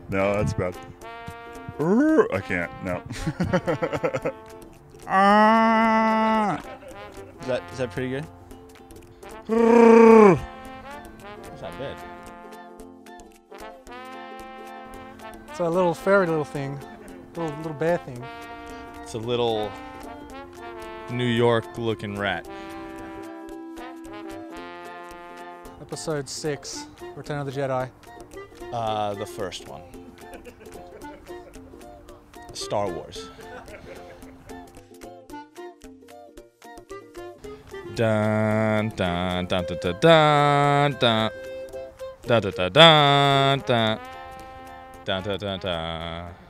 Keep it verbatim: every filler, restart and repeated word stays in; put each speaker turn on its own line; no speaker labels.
No, that's bad. I can't. No.
Is that is that pretty good? It's not bad.
It's a little fairy little thing, little little bear thing.
It's a little New York looking rat.
Episode six, Return of the Jedi.
Uh, the first one. Star Wars. Dun dun dun dun dun dun dun dun dun dun dun dun dun dun dun.